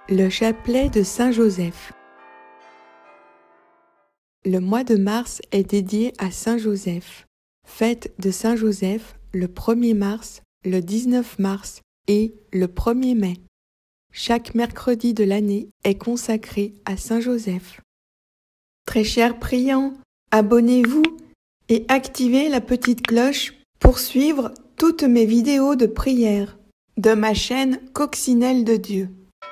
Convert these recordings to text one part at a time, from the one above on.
Le chapelet de Saint Joseph. Le mois de mars est dédié à Saint Joseph. Fête de Saint Joseph le 1er mars, le 19 mars et le 1er mai. Chaque mercredi de l'année est consacré à Saint Joseph. Très chers priants, abonnez-vous et activez la petite cloche pour suivre toutes mes vidéos de prière de ma chaîne Coccinelle de Dieu.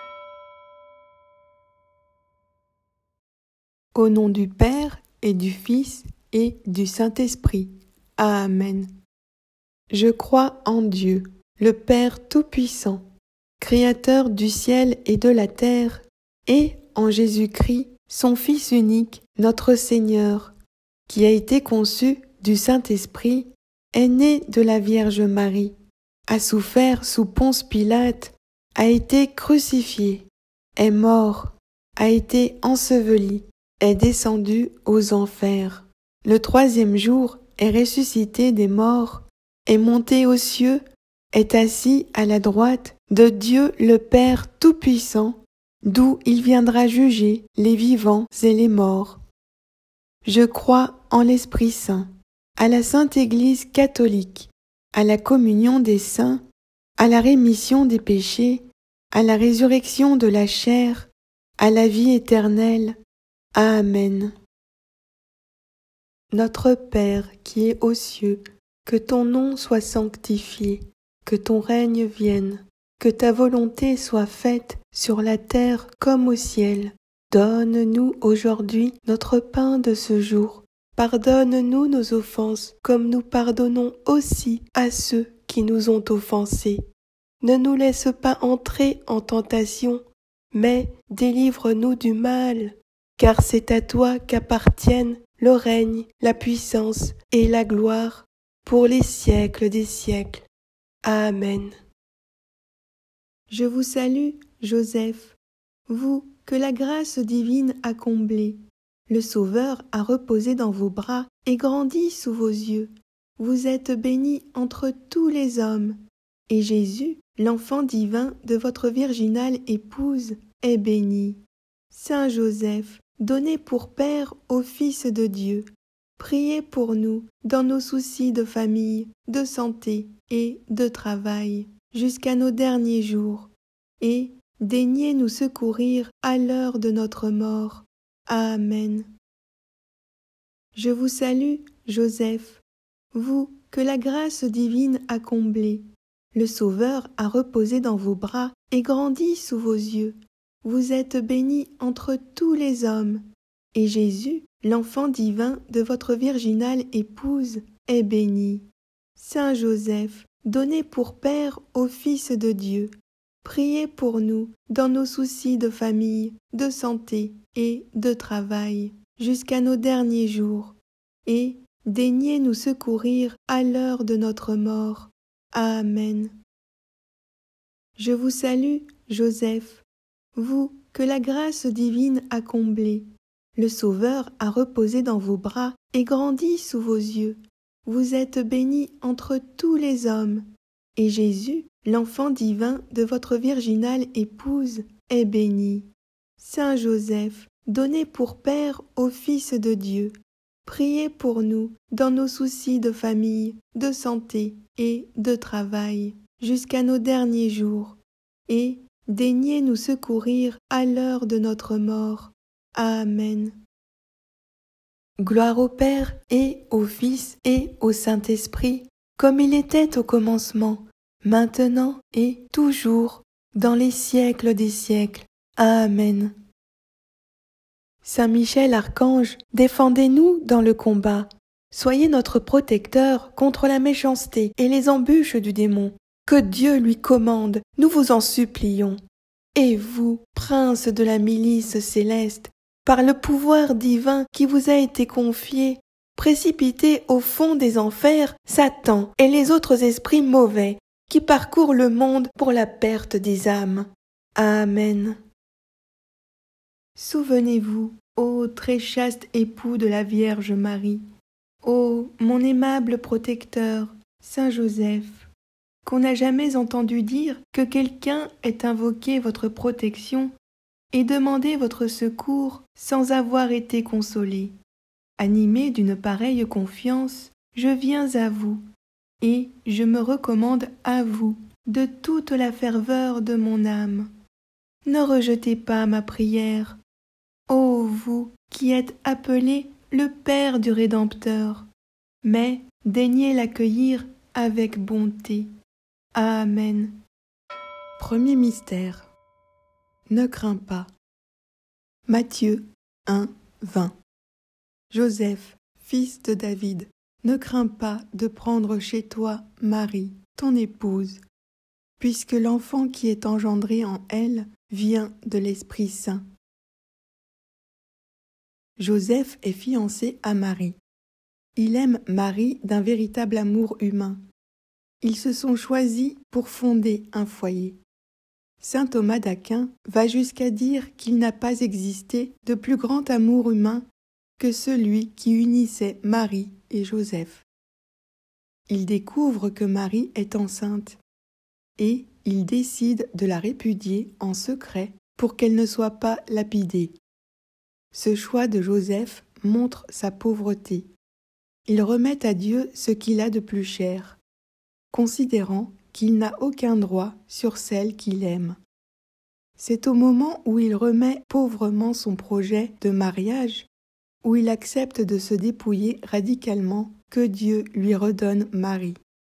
Au nom du Père et du Fils et du Saint-Esprit. Amen. Je crois en Dieu, le Père Tout-Puissant, Créateur du ciel et de la terre, et en Jésus-Christ, son Fils unique, notre Seigneur, qui a été conçu du Saint-Esprit, est né de la Vierge Marie, a souffert sous Ponce Pilate, a été crucifié, est mort, a été enseveli, est descendu aux enfers. Le 3e jour est ressuscité des morts, est monté aux cieux, est assis à la droite de Dieu le Père Tout-Puissant, d'où il viendra juger les vivants et les morts. Je crois en l'Esprit Saint, à la Sainte Église catholique, à la communion des saints, à la rémission des péchés, à la résurrection de la chair, à la vie éternelle. Amen. Notre Père qui es aux cieux, que ton nom soit sanctifié, que ton règne vienne, que ta volonté soit faite sur la terre comme au ciel. Donne-nous aujourd'hui notre pain de ce jour. Pardonne-nous nos offenses, comme nous pardonnons aussi à ceux qui nous ont offensés. Ne nous laisse pas entrer en tentation, mais délivre-nous du mal. Car c'est à toi qu'appartiennent le règne, la puissance et la gloire pour les siècles des siècles. Amen. Je vous salue, Joseph, vous que la grâce divine a comblé. Le Sauveur a reposé dans vos bras et grandi sous vos yeux. Vous êtes béni entre tous les hommes, et Jésus, l'enfant divin de votre virginale épouse, est béni. Saint Joseph, donné pour Père au Fils de Dieu, priez pour nous dans nos soucis de famille, de santé et de travail, jusqu'à nos derniers jours, et daignez nous secourir à l'heure de notre mort. Amen. Je vous salue, Joseph, vous que la grâce divine a comblé. Le Sauveur a reposé dans vos bras et grandi sous vos yeux. Vous êtes béni entre tous les hommes, et Jésus, l'enfant divin de votre virginale épouse, est béni. Saint Joseph, donné pour Père au Fils de Dieu, priez pour nous dans nos soucis de famille, de santé et de travail, jusqu'à nos derniers jours, et daignez nous secourir à l'heure de notre mort. Amen. Je vous salue, Joseph, vous que la grâce divine a comblé. Le Sauveur a reposé dans vos bras et grandi sous vos yeux. Vous êtes béni entre tous les hommes, et Jésus, l'enfant divin de votre virginale épouse, est béni. Saint Joseph, donné pour Père au Fils de Dieu, priez pour nous dans nos soucis de famille, de santé et de travail, jusqu'à nos derniers jours, et daignez nous secourir à l'heure de notre mort. Amen. Gloire au Père et au Fils et au Saint-Esprit, comme il était au commencement, maintenant et toujours, dans les siècles des siècles. Amen. Saint Michel Archange, défendez-nous dans le combat. Soyez notre protecteur contre la méchanceté et les embûches du démon. Que Dieu lui commande, nous vous en supplions. Et vous, prince de la milice céleste, par le pouvoir divin qui vous a été confié, précipitez au fond des enfers Satan et les autres esprits mauvais qui parcourent le monde pour la perte des âmes. Amen. Souvenez-vous, ô très chaste époux de la Vierge Marie, ô mon aimable protecteur, Saint Joseph, qu'on n'a jamais entendu dire que quelqu'un ait invoqué votre protection et demandez votre secours sans avoir été consolé. Animé d'une pareille confiance, je viens à vous, et je me recommande à vous de toute la ferveur de mon âme. Ne rejetez pas ma prière, ô vous qui êtes appelé le Père du Rédempteur, mais daignez l'accueillir avec bonté. Amen. Premier mystère. Ne crains pas. Matthieu 1, 20. Joseph, fils de David, ne crains pas de prendre chez toi Marie, ton épouse, puisque l'enfant qui est engendré en elle vient de l'Esprit Saint. Joseph est fiancé à Marie. Il aime Marie d'un véritable amour humain. Ils se sont choisis pour fonder un foyer. Saint Thomas d'Aquin va jusqu'à dire qu'il n'a pas existé de plus grand amour humain que celui qui unissait Marie et Joseph. Il découvre que Marie est enceinte et il décide de la répudier en secret pour qu'elle ne soit pas lapidée. Ce choix de Joseph montre sa pauvreté. Il remet à Dieu ce qu'il a de plus cher, considérant qu'il n'a aucun droit sur celle qu'il aime. C'est au moment où il remet pauvrement son projet de mariage, où il accepte de se dépouiller radicalement, que Dieu lui redonne Marie.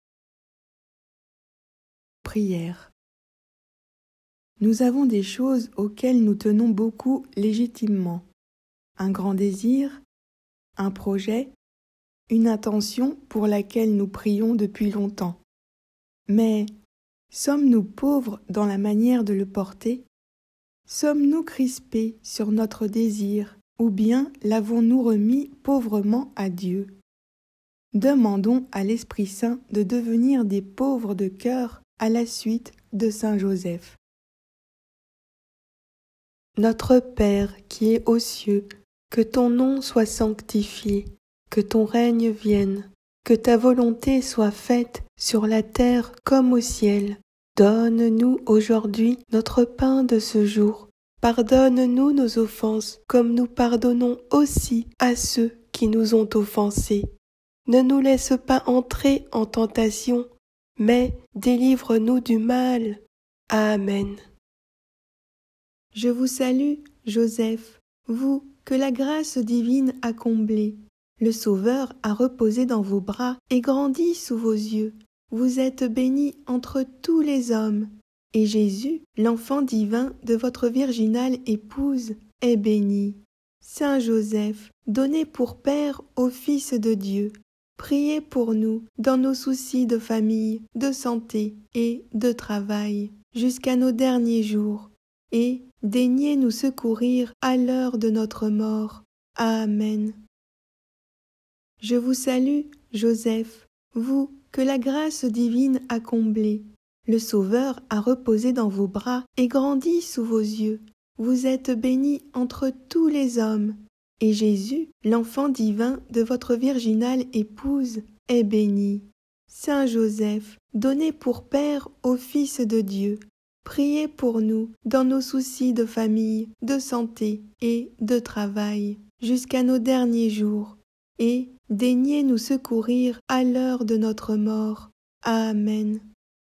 Prière. Nous avons des choses auxquelles nous tenons beaucoup légitimement. Un grand désir, un projet, une intention pour laquelle nous prions depuis longtemps. Mais sommes-nous pauvres dans la manière de le porter? Sommes-nous crispés sur notre désir, ou bien l'avons-nous remis pauvrement à Dieu? Demandons à l'Esprit Saint de devenir des pauvres de cœur à la suite de Saint Joseph. Notre Père qui es aux cieux, que ton nom soit sanctifié, que ton règne vienne, que ta volonté soit faite sur la terre comme au ciel. Donne-nous aujourd'hui notre pain de ce jour. Pardonne-nous nos offenses, comme nous pardonnons aussi à ceux qui nous ont offensés. Ne nous laisse pas entrer en tentation, mais délivre-nous du mal. Amen. Je vous salue, Joseph, vous que la grâce divine a comblé. Le Sauveur a reposé dans vos bras et grandi sous vos yeux. Vous êtes béni entre tous les hommes, et Jésus, l'enfant divin de votre virginale épouse, est béni. Saint Joseph, donné pour Père au Fils de Dieu, priez pour nous dans nos soucis de famille, de santé et de travail, jusqu'à nos derniers jours, et daignez nous secourir à l'heure de notre mort. Amen. Je vous salue, Joseph, vous que la grâce divine a comblé. Le Sauveur a reposé dans vos bras et grandi sous vos yeux. Vous êtes béni entre tous les hommes, et Jésus, l'enfant divin de votre virginale épouse, est béni. Saint Joseph, donné pour Père au Fils de Dieu, priez pour nous dans nos soucis de famille, de santé et de travail, jusqu'à nos derniers jours, et daignez nous secourir à l'heure de notre mort. Amen.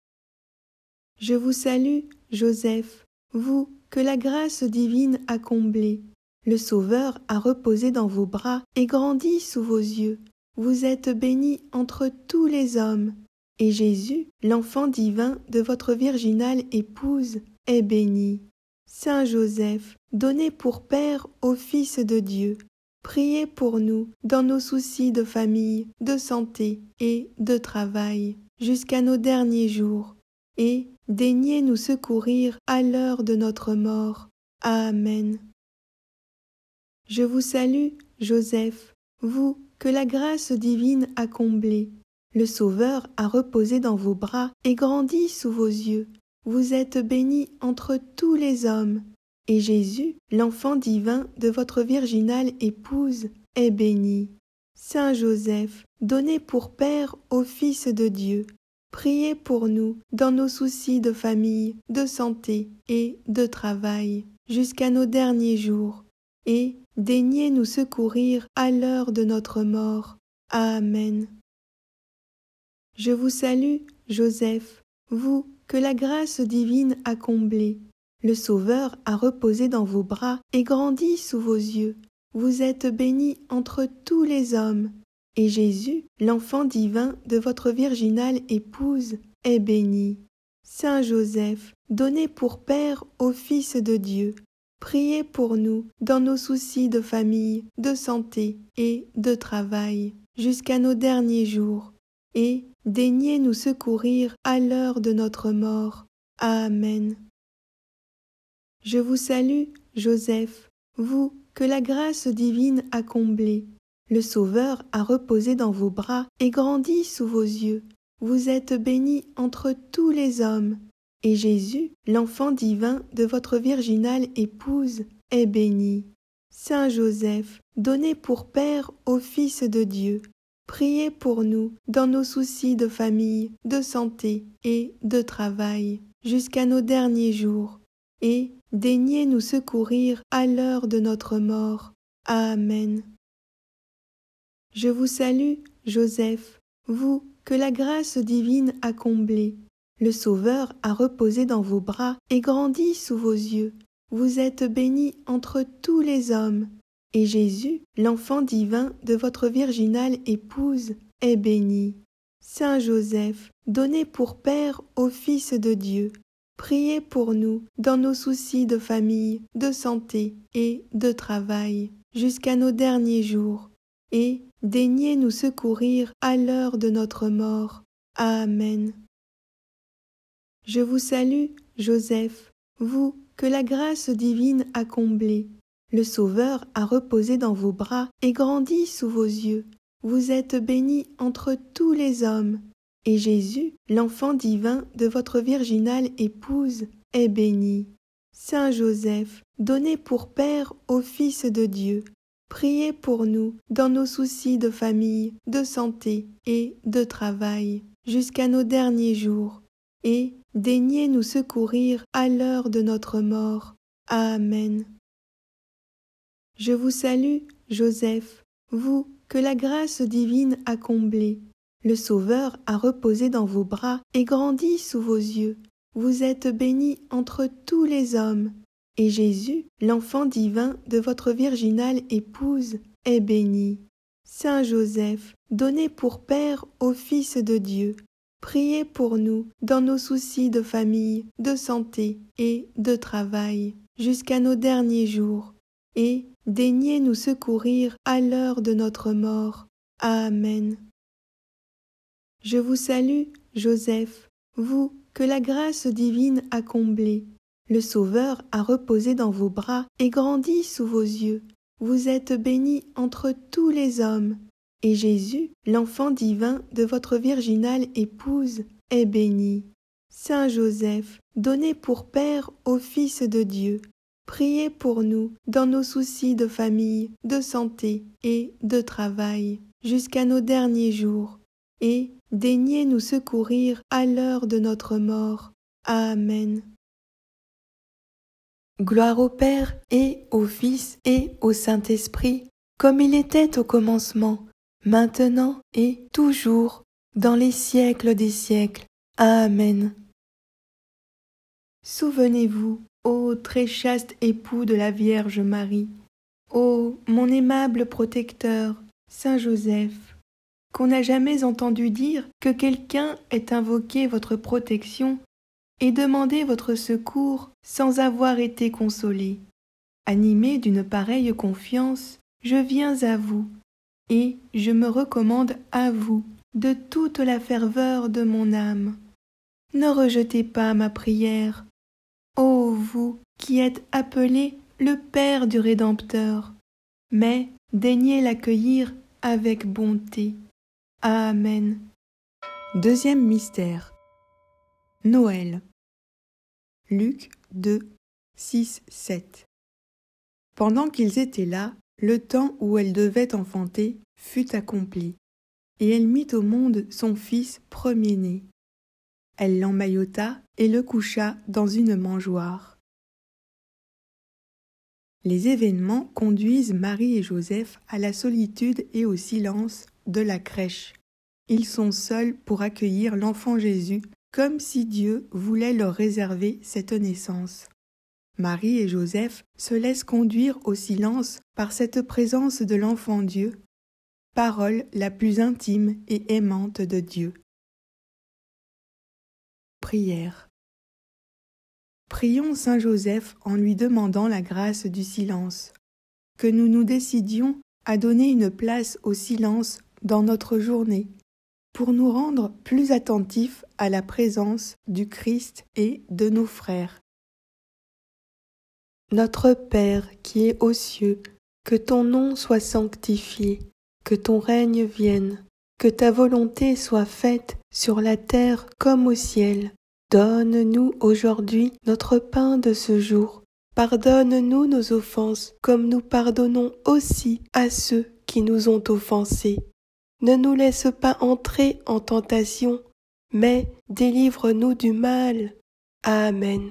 Je vous salue, Joseph, vous que la grâce divine a comblé. Le Sauveur a reposé dans vos bras et grandi sous vos yeux. Vous êtes béni entre tous les hommes, et Jésus, l'enfant divin de votre virginale épouse, est béni. Saint Joseph, donné pour Père au Fils de Dieu, priez pour nous dans nos soucis de famille, de santé et de travail, jusqu'à nos derniers jours, et daignez nous secourir à l'heure de notre mort. Amen. Je vous salue, Joseph, vous que la grâce divine a comblé. Le Sauveur a reposé dans vos bras et grandi sous vos yeux. Vous êtes béni entre tous les hommes, et Jésus, l'enfant divin de votre virginale épouse, est béni. Saint Joseph, donné pour Père au Fils de Dieu, priez pour nous dans nos soucis de famille, de santé et de travail, jusqu'à nos derniers jours, et daignez nous secourir à l'heure de notre mort. Amen. Je vous salue, Joseph, vous que la grâce divine a comblé. Le Sauveur a reposé dans vos bras et grandi sous vos yeux. Vous êtes béni entre tous les hommes, et Jésus, l'enfant divin de votre virginale épouse, est béni. Saint Joseph, donné pour Père au Fils de Dieu, priez pour nous dans nos soucis de famille, de santé et de travail, jusqu'à nos derniers jours, et daignez nous secourir à l'heure de notre mort. Amen. Je vous salue, Joseph, vous que la grâce divine a comblé. Le Sauveur a reposé dans vos bras et grandi sous vos yeux. Vous êtes béni entre tous les hommes, et Jésus, l'enfant divin de votre virginale épouse, est béni. Saint Joseph, donné pour Père au Fils de Dieu, priez pour nous dans nos soucis de famille, de santé et de travail, jusqu'à nos derniers jours, et daignez nous secourir à l'heure de notre mort. Amen. Je vous salue, Joseph, vous que la grâce divine a comblé. Le Sauveur a reposé dans vos bras et grandi sous vos yeux. Vous êtes béni entre tous les hommes, et Jésus, l'enfant divin de votre virginale épouse, est béni. Saint Joseph, donné pour Père au Fils de Dieu, priez pour nous dans nos soucis de famille, de santé et de travail, jusqu'à nos derniers jours, et daignez nous secourir à l'heure de notre mort. Amen. Je vous salue, Joseph, vous que la grâce divine a comblé. Le Sauveur a reposé dans vos bras et grandi sous vos yeux. Vous êtes béni entre tous les hommes, et Jésus, l'enfant divin de votre virginale épouse, est béni. Saint Joseph, donné pour Père au Fils de Dieu, priez pour nous dans nos soucis de famille, de santé et de travail, jusqu'à nos derniers jours, et daignez nous secourir à l'heure de notre mort. Amen. Je vous salue, Joseph, vous que la grâce divine a comblé. Le Sauveur a reposé dans vos bras et grandi sous vos yeux. Vous êtes béni entre tous les hommes, et Jésus, l'enfant divin de votre virginale épouse, est béni. Saint Joseph, donné pour Père au Fils de Dieu, priez pour nous dans nos soucis de famille, de santé et de travail, jusqu'à nos derniers jours, et daignez nous secourir à l'heure de notre mort. Amen. Je vous salue, Joseph, vous que la grâce divine a comblé. Le Sauveur a reposé dans vos bras et grandi sous vos yeux. Vous êtes béni entre tous les hommes, et Jésus, l'enfant divin de votre virginale épouse, est béni. Saint Joseph, donné pour Père au Fils de Dieu, priez pour nous dans nos soucis de famille, de santé et de travail, jusqu'à nos derniers jours, et daignez nous secourir à l'heure de notre mort. Amen. Gloire au Père et au Fils et au Saint-Esprit, comme il était au commencement, maintenant et toujours, dans les siècles des siècles. Amen. Souvenez-vous, ô très chaste époux de la Vierge Marie, ô mon aimable protecteur, Saint Joseph, qu'on n'a jamais entendu dire que quelqu'un ait invoqué votre protection et demandé votre secours sans avoir été consolé. Animé d'une pareille confiance, je viens à vous, et je me recommande à vous de toute la ferveur de mon âme. Ne rejetez pas ma prière, ô vous qui êtes appelé le Père du Rédempteur, mais daignez l'accueillir avec bonté. Amen. Deuxième mystère. Noël. Luc 2, 6, 7. Pendant qu'ils étaient là, le temps où elle devait enfanter fut accompli, et elle mit au monde son fils premier-né. Elle l'emmaillota et le coucha dans une mangeoire. Les événements conduisent Marie et Joseph à la solitude et au silence de la crèche. Ils sont seuls pour accueillir l'enfant Jésus, comme si Dieu voulait leur réserver cette naissance. Marie et Joseph se laissent conduire au silence par cette présence de l'enfant Dieu, parole la plus intime et aimante de Dieu. Prière. Prions Saint Joseph en lui demandant la grâce du silence, que nous nous décidions à donner une place au silence dans notre journée, pour nous rendre plus attentifs à la présence du Christ et de nos frères. Notre Père qui es aux cieux, que ton nom soit sanctifié, que ton règne vienne, que ta volonté soit faite sur la terre comme au ciel. Donne-nous aujourd'hui notre pain de ce jour. Pardonne-nous nos offenses, comme nous pardonnons aussi à ceux qui nous ont offensés. Ne nous laisse pas entrer en tentation, mais délivre-nous du mal. Amen.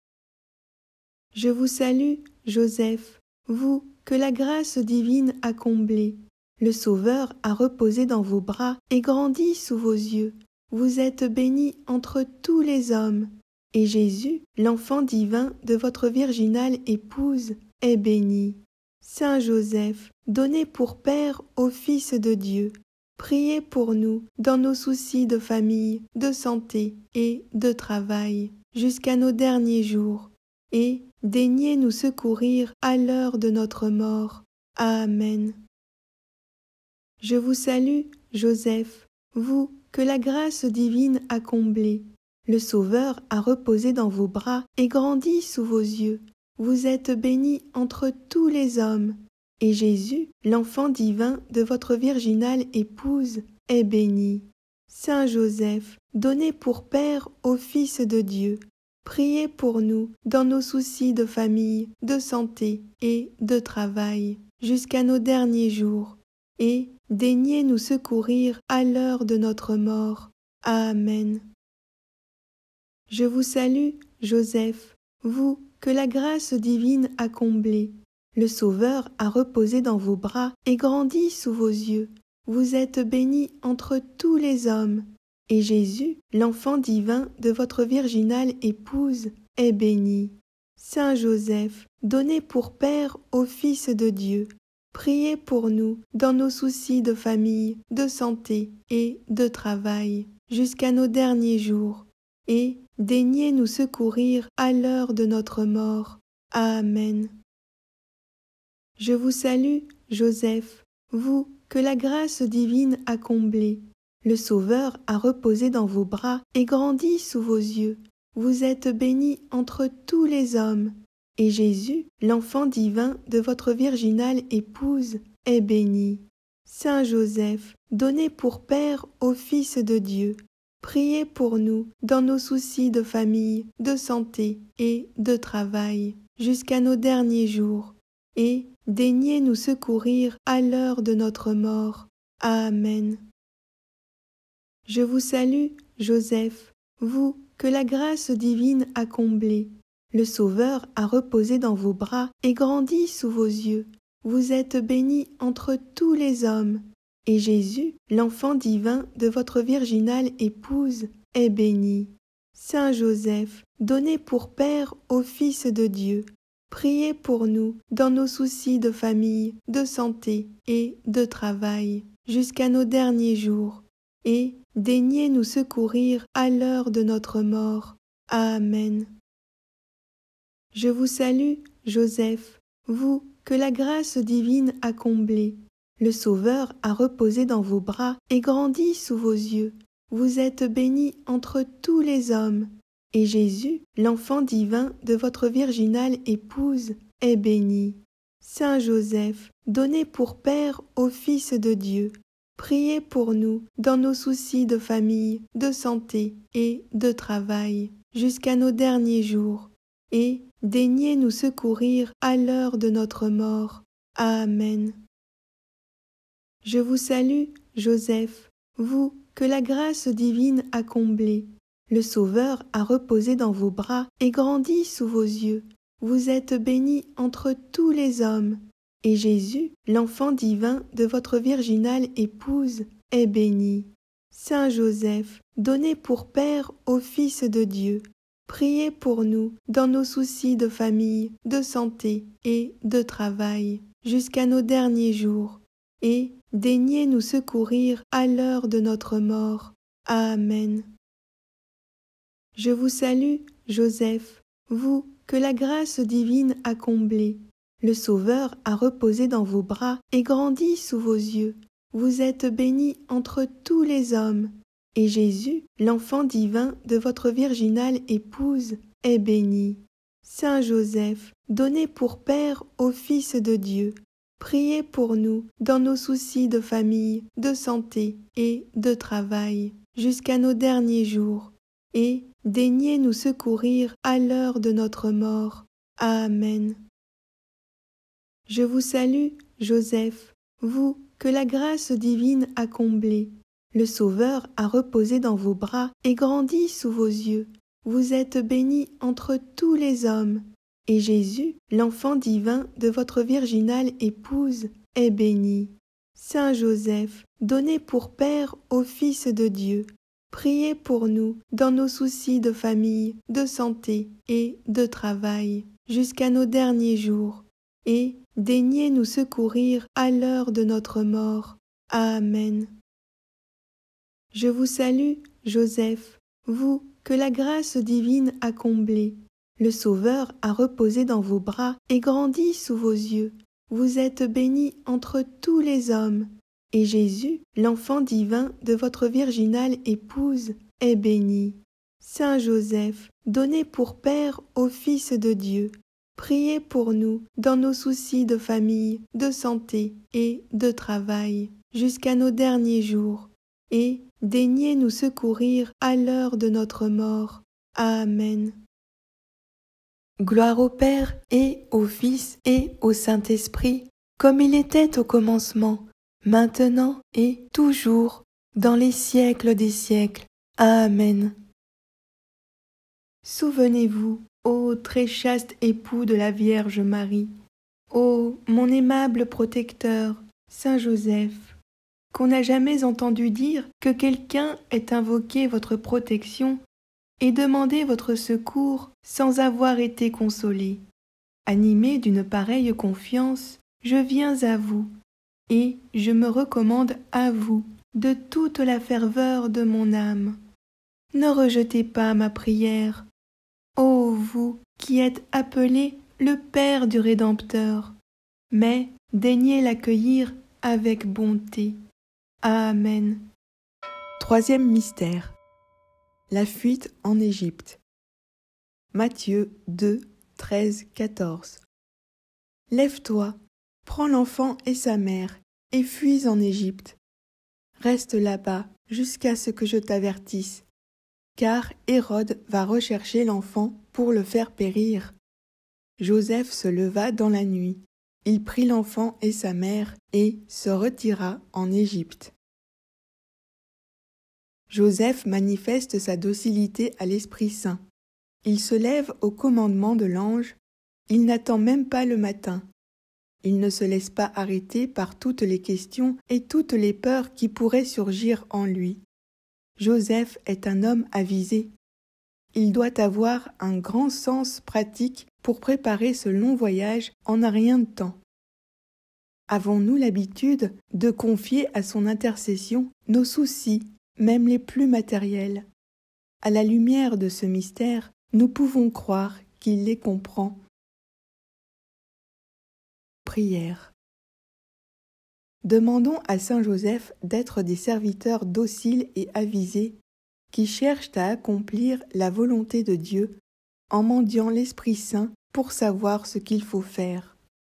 Je vous salue, Joseph, vous que la grâce divine a comblé. Le Sauveur a reposé dans vos bras et grandi sous vos yeux. Vous êtes béni entre tous les hommes, et Jésus, l'enfant divin de votre virginale épouse, est béni. Saint Joseph, donné pour Père au Fils de Dieu, priez pour nous dans nos soucis de famille, de santé et de travail, jusqu'à nos derniers jours, et daignez nous secourir à l'heure de notre mort. Amen. Je vous salue, Joseph, vous que la grâce divine a comblé. Le Sauveur a reposé dans vos bras et grandi sous vos yeux. Vous êtes béni entre tous les hommes, et Jésus, l'enfant divin de votre virginale épouse, est béni. Saint Joseph, donné pour Père au Fils de Dieu, priez pour nous dans nos soucis de famille, de santé et de travail, jusqu'à nos derniers jours, et daignez nous secourir à l'heure de notre mort. Amen. Je vous salue, Joseph, vous que la grâce divine a comblé. Le Sauveur a reposé dans vos bras et grandi sous vos yeux. Vous êtes béni entre tous les hommes, et Jésus, l'enfant divin de votre virginale épouse, est béni. Saint Joseph, donné pour Père au Fils de Dieu, priez pour nous dans nos soucis de famille, de santé et de travail, jusqu'à nos derniers jours, et daignez nous secourir à l'heure de notre mort. Amen. Je vous salue, Joseph, vous que la grâce divine a comblé. Le Sauveur a reposé dans vos bras et grandi sous vos yeux. Vous êtes béni entre tous les hommes, et Jésus, l'enfant divin de votre virginale épouse, est béni. Saint Joseph, donné pour Père au Fils de Dieu, priez pour nous dans nos soucis de famille, de santé et de travail, jusqu'à nos derniers jours, et daignez nous secourir à l'heure de notre mort. Amen. Je vous salue, Joseph, vous que la grâce divine a comblé. Le Sauveur a reposé dans vos bras et grandi sous vos yeux. Vous êtes béni entre tous les hommes, et Jésus, l'enfant divin de votre virginale épouse, est béni. Saint Joseph, donné pour Père au Fils de Dieu, priez pour nous dans nos soucis de famille, de santé et de travail, jusqu'à nos derniers jours, et daignez nous secourir à l'heure de notre mort. Amen. Je vous salue, Joseph, vous que la grâce divine a comblé. Le Sauveur a reposé dans vos bras et grandi sous vos yeux. Vous êtes béni entre tous les hommes, et Jésus, l'enfant divin de votre virginale épouse, est béni. Saint Joseph, donné pour Père au Fils de Dieu, priez pour nous dans nos soucis de famille, de santé et de travail, jusqu'à nos derniers jours, et daignez nous secourir à l'heure de notre mort. Amen. Je vous salue, Joseph, vous que la grâce divine a comblé. Le Sauveur a reposé dans vos bras et grandi sous vos yeux. vous êtes bénie entre tous les hommes, et Jésus, l'enfant divin de votre virginale épouse, est béni. Saint Joseph, donné pour Père au Fils de Dieu, priez pour nous dans nos soucis de famille, de santé et de travail, jusqu'à nos derniers jours, et daignez nous secourir à l'heure de notre mort. Amen. Je vous salue, Joseph, vous que la grâce divine a comblé. Le Sauveur a reposé dans vos bras et grandi sous vos yeux. Vous êtes béni entre tous les hommes, et Jésus, l'enfant divin de votre virginale épouse, est béni. Saint Joseph, donné pour Père au Fils de Dieu, priez pour nous dans nos soucis de famille, de santé et de travail, jusqu'à nos derniers jours, et daignez nous secourir à l'heure de notre mort. Amen. Je vous salue, Joseph, vous que la grâce divine a comblé. Le Sauveur a reposé dans vos bras et grandi sous vos yeux. Vous êtes béni entre tous les hommes, et Jésus, l'enfant divin de votre virginale épouse, est béni. Saint Joseph, donné pour Père au Fils de Dieu, priez pour nous dans nos soucis de famille, de santé et de travail, jusqu'à nos derniers jours, et daignez nous secourir à l'heure de notre mort. Amen. Je vous salue, Joseph, vous que la grâce divine a comblé. Le Sauveur a reposé dans vos bras et grandi sous vos yeux. Vous êtes béni entre tous les hommes, et Jésus, l'enfant divin de votre virginale épouse, est béni. Saint Joseph, donné pour Père au Fils de Dieu, priez pour nous dans nos soucis de famille, de santé et de travail, jusqu'à nos derniers jours, et daignez nous secourir à l'heure de notre mort. Amen. Gloire au Père et au Fils et au Saint-Esprit, comme il était au commencement, maintenant et toujours, dans les siècles des siècles. Amen. Souvenez-vous, ô très chaste époux de la Vierge Marie, ô mon aimable protecteur, Saint Joseph, qu'on n'a jamais entendu dire que quelqu'un ait invoqué votre protection et demandé votre secours sans avoir été consolé. Animé d'une pareille confiance, je viens à vous, et je me recommande à vous de toute la ferveur de mon âme. Ne rejetez pas ma prière, ô vous qui êtes appelé le Père du Rédempteur, mais daignez l'accueillir avec bonté. Amen. Troisième mystère. La fuite en Égypte. Matthieu 2, 13, 14. Lève-toi, prends l'enfant et sa mère, et fuis en Égypte. Reste là-bas jusqu'à ce que je t'avertisse, car Hérode va rechercher l'enfant pour le faire périr. Joseph se leva dans la nuit. Il prit l'enfant et sa mère et se retira en Égypte. Joseph manifeste sa docilité à l'Esprit Saint. Il se lève au commandement de l'ange. Il n'attend même pas le matin. Il ne se laisse pas arrêter par toutes les questions et toutes les peurs qui pourraient surgir en lui. Joseph est un homme avisé. Il doit avoir un grand sens pratique pour préparer ce long voyage en un rien de temps. Avons-nous l'habitude de confier à son intercession nos soucis, même les plus matériels? À la lumière de ce mystère, nous pouvons croire qu'il les comprend. Prière. Demandons à Saint Joseph d'être des serviteurs dociles et avisés qui cherchent à accomplir la volonté de Dieu en mendiant l'Esprit Saint pour savoir ce qu'il faut faire.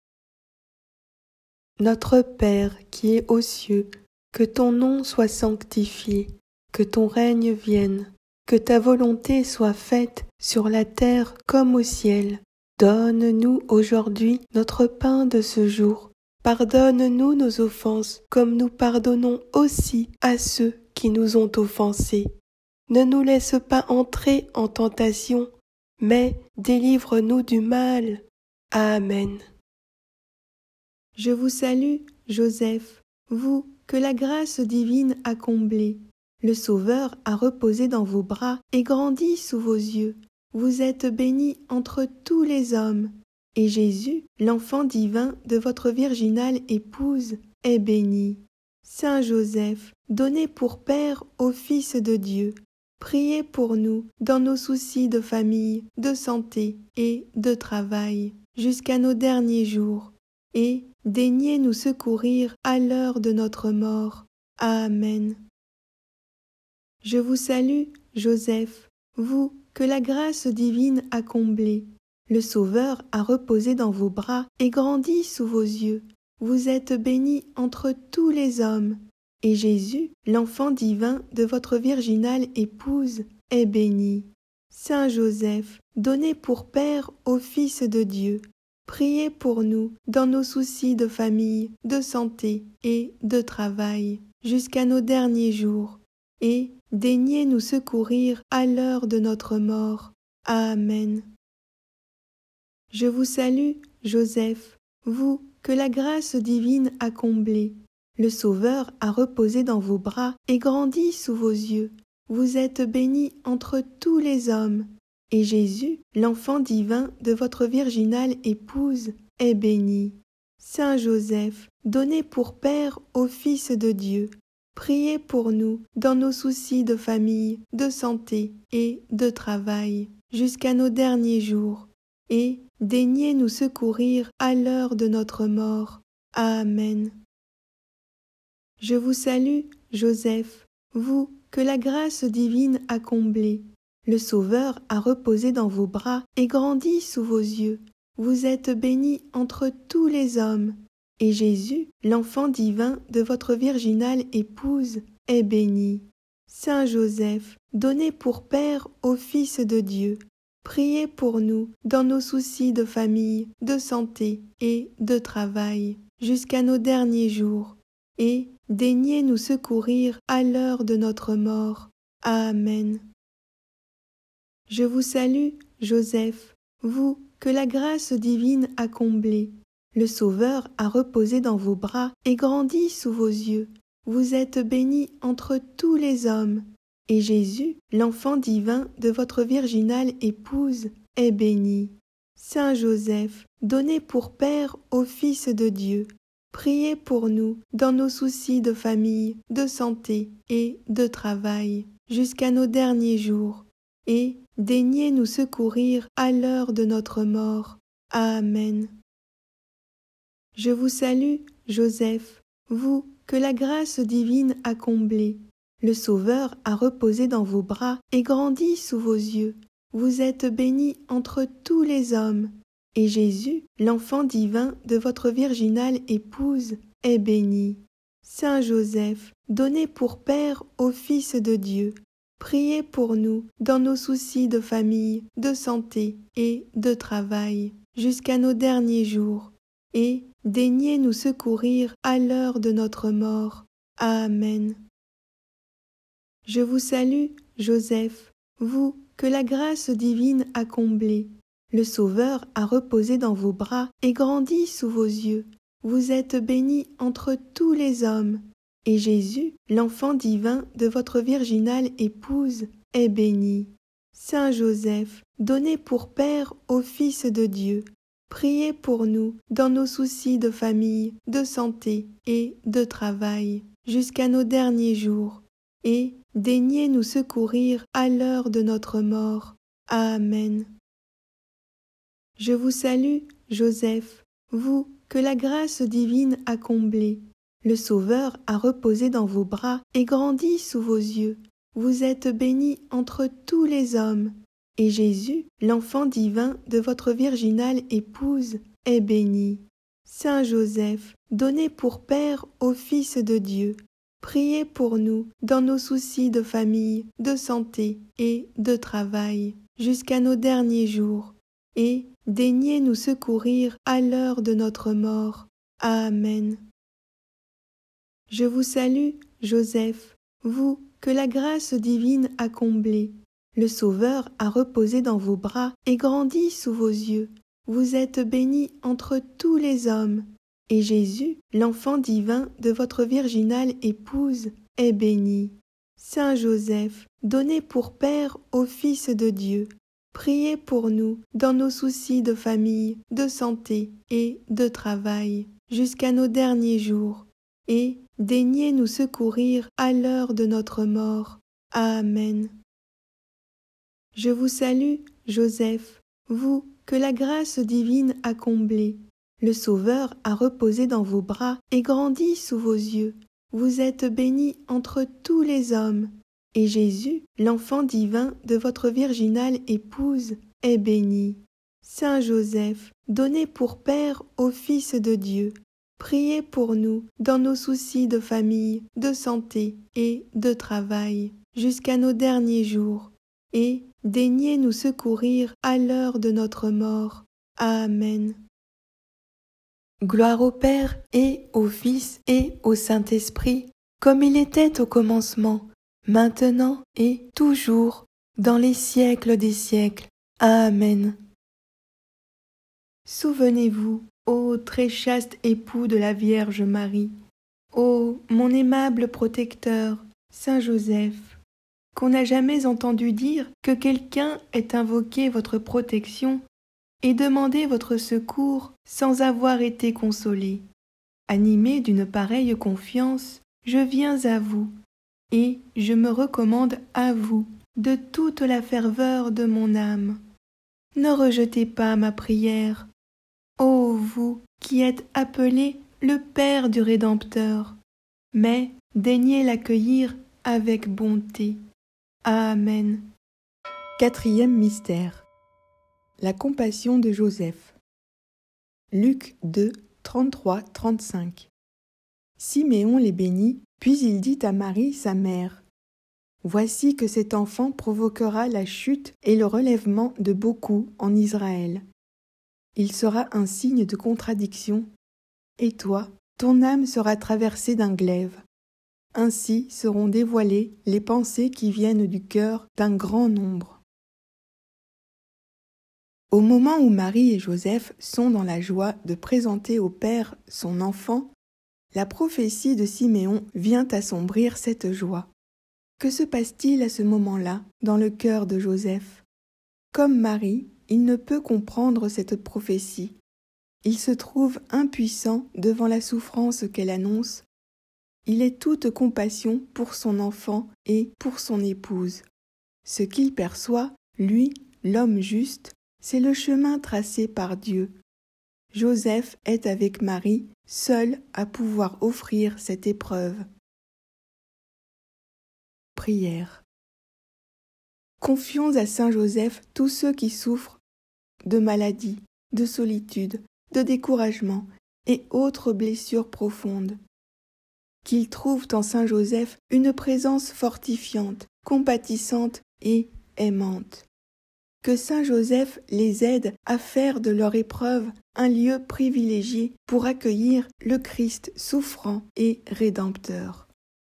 Notre Père qui es aux cieux, que ton nom soit sanctifié, que ton règne vienne, que ta volonté soit faite sur la terre comme au ciel. Donne-nous aujourd'hui notre pain de ce jour. Pardonne-nous nos offenses, comme nous pardonnons aussi à ceux qui nous ont offensés. Ne nous laisse pas entrer en tentation, mais délivre-nous du mal. Amen. Je vous salue, Joseph, vous que la grâce divine a comblé. Le Sauveur a reposé dans vos bras et grandi sous vos yeux. Vous êtes béni entre tous les hommes, et Jésus, l'enfant divin de votre virginale épouse, est béni. Saint Joseph, donné pour Père au Fils de Dieu, priez pour nous dans nos soucis de famille, de santé et de travail, jusqu'à nos derniers jours, et daignez nous secourir à l'heure de notre mort. Amen. Je vous salue, Joseph, vous que la grâce divine a comblé. Le Sauveur a reposé dans vos bras et grandi sous vos yeux. Vous êtes béni entre tous les hommes, et Jésus, l'enfant divin de votre virginale épouse, est béni. Saint Joseph, donné pour Père au Fils de Dieu, priez pour nous dans nos soucis de famille, de santé et de travail, jusqu'à nos derniers jours, et daignez nous secourir à l'heure de notre mort. Amen. Je vous salue, Joseph, vous que la grâce divine a comblé. Le Sauveur a reposé dans vos bras et grandi sous vos yeux. Vous êtes béni entre tous les hommes, et Jésus, l'enfant divin de votre virginale épouse, est béni. Saint Joseph, donné pour Père au Fils de Dieu, priez pour nous dans nos soucis de famille, de santé et de travail, jusqu'à nos derniers jours, et daignez nous secourir à l'heure de notre mort. Amen. Je vous salue, Joseph, vous que la grâce divine a comblé. Le Sauveur a reposé dans vos bras et grandi sous vos yeux. Vous êtes béni entre tous les hommes, et Jésus, l'enfant divin de votre virginale épouse, est béni. Saint Joseph, donné pour Père au Fils de Dieu, priez pour nous dans nos soucis de famille, de santé et de travail, jusqu'à nos derniers jours, et daignez nous secourir à l'heure de notre mort. Amen. Je vous salue, Joseph, vous que la grâce divine a comblé. Le Sauveur a reposé dans vos bras et grandi sous vos yeux. Vous êtes béni entre tous les hommes, et Jésus, l'enfant divin de votre virginale épouse, est béni. Saint Joseph, donné pour Père au Fils de Dieu, priez pour nous dans nos soucis de famille, de santé et de travail, jusqu'à nos derniers jours, et daignez nous secourir à l'heure de notre mort. Amen. Je vous salue, Joseph, vous que la grâce divine a comblé. Le Sauveur a reposé dans vos bras et grandi sous vos yeux. Vous êtes béni entre tous les hommes, et Jésus, l'enfant divin de votre virginale épouse, est béni. Saint Joseph, donné pour Père au Fils de Dieu, priez pour nous dans nos soucis de famille, de santé et de travail, jusqu'à nos derniers jours, et daignez nous secourir à l'heure de notre mort. Amen. Je vous salue, Joseph, vous que la grâce divine a comblé. Le Sauveur a reposé dans vos bras et grandi sous vos yeux. Vous êtes béni entre tous les hommes, et Jésus, l'enfant divin de votre virginale épouse, est béni. Saint Joseph, donné pour Père au Fils de Dieu, priez pour nous dans nos soucis de famille, de santé et de travail, jusqu'à nos derniers jours, et daignez nous secourir à l'heure de notre mort. Amen. Je vous salue, Joseph, vous que la grâce divine a comblé. Le Sauveur a reposé dans vos bras et grandi sous vos yeux. Vous êtes béni entre tous les hommes, et Jésus, l'enfant divin de votre virginale épouse, est béni. Saint Joseph, donné pour Père au Fils de Dieu, priez pour nous dans nos soucis de famille, de santé et de travail, jusqu'à nos derniers jours, et daignez nous secourir à l'heure de notre mort. Amen. Je vous salue, Joseph, vous que la grâce divine a comblé. Le Sauveur a reposé dans vos bras et grandi sous vos yeux. Vous êtes bénie entre tous les hommes. Et Jésus, l'enfant divin de votre virginale épouse, est béni. Saint Joseph, donné pour Père au Fils de Dieu, priez pour nous dans nos soucis de famille, de santé et de travail, jusqu'à nos derniers jours, et daignez nous secourir à l'heure de notre mort. Amen. Je vous salue, Joseph, vous que la grâce divine a comblé. Le Sauveur a reposé dans vos bras et grandi sous vos yeux. Vous êtes bénie entre tous les hommes. Et Jésus, l'enfant divin de votre virginale épouse, est béni. Saint Joseph, donné pour Père au Fils de Dieu, priez pour nous dans nos soucis de famille, de santé et de travail, jusqu'à nos derniers jours, et daignez nous secourir à l'heure de notre mort. Amen. Gloire au Père et au Fils et au Saint-Esprit, comme il était au commencement, maintenant et toujours, dans les siècles des siècles. Amen. Souvenez-vous, ô très chaste époux de la Vierge Marie, ô mon aimable protecteur, Saint Joseph, qu'on n'a jamais entendu dire que quelqu'un ait invoqué votre protection et demandé votre secours sans avoir été consolé. Animé d'une pareille confiance, je viens à vous, et je me recommande à vous de toute la ferveur de mon âme. Ne rejetez pas ma prière, ô vous qui êtes appelé le Père du Rédempteur, mais daignez l'accueillir avec bonté. Amen. Quatrième mystère. La compassion de Joseph. Luc 2, 33-35. Siméon les bénit, puis il dit à Marie, sa mère, « Voici que cet enfant provoquera la chute et le relèvement de beaucoup en Israël. Il sera un signe de contradiction, et toi, ton âme sera traversée d'un glaive. Ainsi seront dévoilées les pensées qui viennent du cœur d'un grand nombre. » Au moment où Marie et Joseph sont dans la joie de présenter au Père son enfant, la prophétie de Siméon vient assombrir cette joie. Que se passe-t-il à ce moment-là dans le cœur de Joseph? Comme Marie, il ne peut comprendre cette prophétie. Il se trouve impuissant devant la souffrance qu'elle annonce. Il est toute compassion pour son enfant et pour son épouse. Ce qu'il perçoit, lui, l'homme juste, c'est le chemin tracé par Dieu. Joseph est avec Marie, seul à pouvoir offrir cette épreuve. Prière. Confions à Saint Joseph tous ceux qui souffrent de maladie, de solitude, de découragement et autres blessures profondes. Qu'ils trouvent en Saint Joseph une présence fortifiante, compatissante et aimante. Que Saint Joseph les aide à faire de leur épreuve un lieu privilégié pour accueillir le Christ souffrant et rédempteur.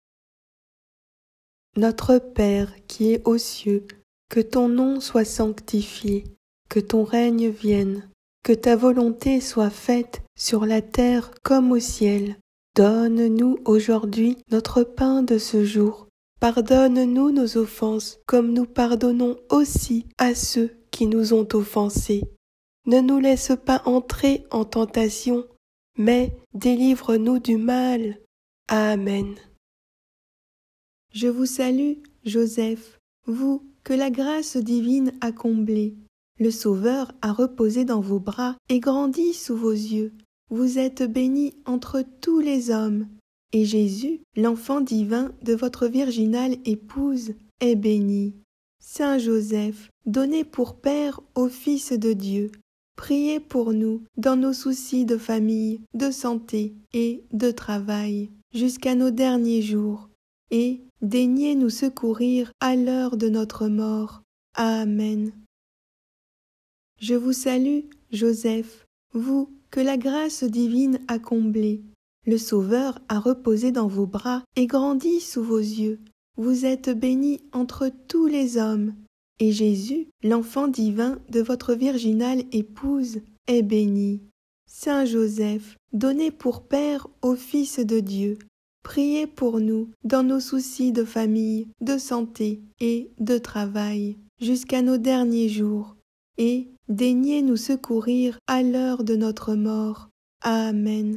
Notre Père qui es aux cieux, que ton nom soit sanctifié, que ton règne vienne, que ta volonté soit faite sur la terre comme au ciel. Donne-nous aujourd'hui notre pain de ce jour. Pardonne-nous nos offenses, comme nous pardonnons aussi à ceux qui nous ont offensés. Ne nous laisse pas entrer en tentation, mais délivre-nous du mal. Amen. Je vous salue, Joseph, vous que la grâce divine a comblé. Le Sauveur a reposé dans vos bras et grandi sous vos yeux. Vous êtes bénie entre tous les hommes. Et Jésus, l'enfant divin de votre virginale épouse, est béni. Saint Joseph, donné pour Père au Fils de Dieu, priez pour nous dans nos soucis de famille, de santé et de travail, jusqu'à nos derniers jours, et daignez nous secourir à l'heure de notre mort. Amen. Je vous salue, Joseph, vous que la grâce divine a comblé. Le Sauveur a reposé dans vos bras et grandi sous vos yeux. Vous êtes bénie entre tous les hommes, et Jésus, l'enfant divin de votre virginale épouse, est béni. Saint Joseph, donné pour Père au Fils de Dieu, priez pour nous dans nos soucis de famille, de santé et de travail, jusqu'à nos derniers jours, et daignez nous secourir à l'heure de notre mort. Amen.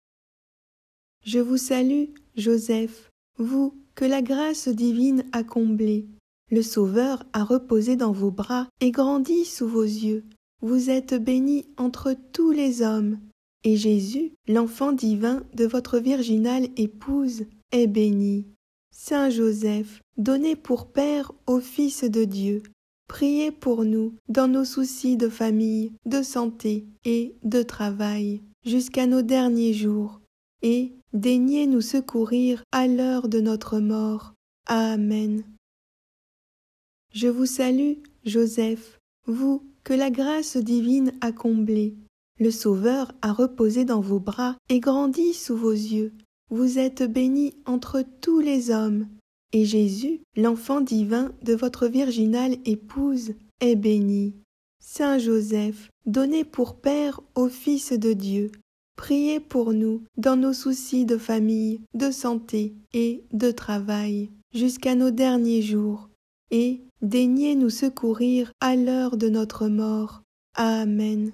Je vous salue, Joseph, vous que la grâce divine a comblé. Le Sauveur a reposé dans vos bras et grandi sous vos yeux. Vous êtes béni entre tous les hommes, et Jésus, l'enfant divin de votre virginale épouse, est béni. Saint Joseph, donné pour Père au Fils de Dieu, priez pour nous dans nos soucis de famille, de santé et de travail, jusqu'à nos derniers jours, et daignez nous secourir à l'heure de notre mort. Amen. Je vous salue, Joseph, vous que la grâce divine a comblé. Le Sauveur a reposé dans vos bras et grandi sous vos yeux. Vous êtes béni entre tous les hommes, et Jésus, l'enfant divin de votre virginale épouse, est béni. Saint Joseph, donné pour Père au Fils de Dieu, priez pour nous dans nos soucis de famille, de santé et de travail, jusqu'à nos derniers jours, et daignez nous secourir à l'heure de notre mort. Amen.